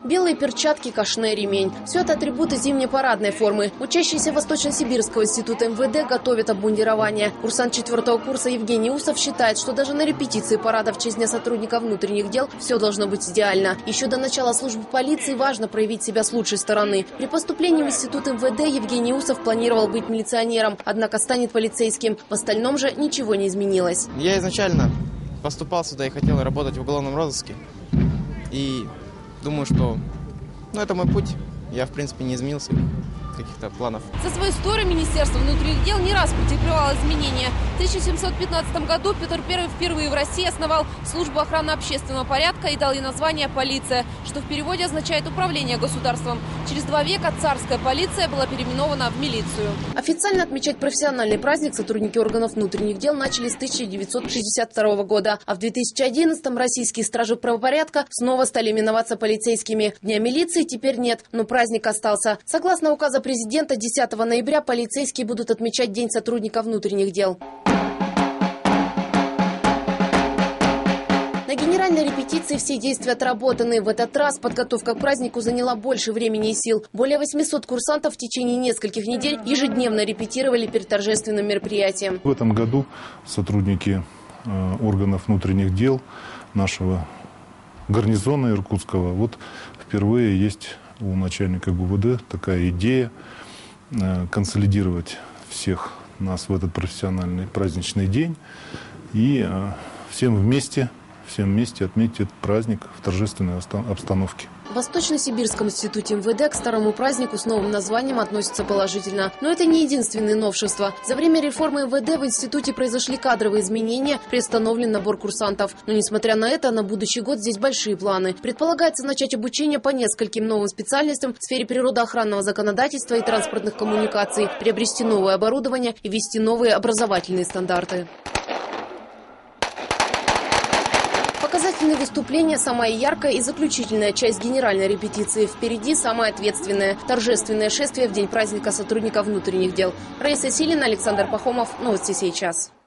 Белые перчатки, кашне, ремень. Все это атрибуты зимней парадной формы. Учащиеся Восточно-Сибирского института МВД готовят обмундирование. Курсант 4-го курса Евгений Усов считает, что даже на репетиции парада в честь Дня сотрудников внутренних дел все должно быть идеально. Еще до начала службы полиции важно проявить себя с лучшей стороны. При поступлении в институт МВД Евгений Усов планировал быть милиционером, однако станет полицейским. В остальном же ничего не изменилось. Я изначально поступал сюда и хотел работать в уголовном розыске. И думаю, что это мой путь. Я, в принципе, не изменился каких-то планов. За свою историю Министерство внутренних дел не раз претерпевало изменения. В 1715 году Петр I впервые в России основал службу охраны общественного порядка и дал ей название «Полиция», что в переводе означает «управление государством». Через 2 века царская полиция была переименована в милицию. Официально отмечать профессиональный праздник сотрудники органов внутренних дел начали с 1962 года. А в 2011-м российские стражи правопорядка снова стали именоваться полицейскими. Дня милиции теперь нет, но праздник остался. Согласно указа президента, 10 ноября полицейские будут отмечать День сотрудника внутренних дел. На генеральной репетиции все действия отработаны. В этот раз подготовка к празднику заняла больше времени и сил. Более 800 курсантов в течение нескольких недель ежедневно репетировали перед торжественным мероприятием. В этом году сотрудники органов внутренних дел нашего гарнизона иркутского впервые есть у начальника ГУВД такая идея консолидировать всех нас в этот профессиональный праздничный день и всем вместе отметить этот праздник в торжественной обстановке. В Восточно-Сибирском институте МВД к старому празднику с новым названием относятся положительно. Но это не единственные новшества. За время реформы МВД в институте произошли кадровые изменения, приостановлен набор курсантов. Но несмотря на это, на будущий год здесь большие планы. Предполагается начать обучение по нескольким новым специальностям в сфере природоохранного законодательства и транспортных коммуникаций, приобрести новое оборудование и ввести новые образовательные стандарты. Показательные выступления – самая яркая и заключительная часть генеральной репетиции. Впереди самое ответственное – торжественное шествие в день праздника сотрудников внутренних дел. Раиса Силина, Александр Пахомов. Новости сейчас.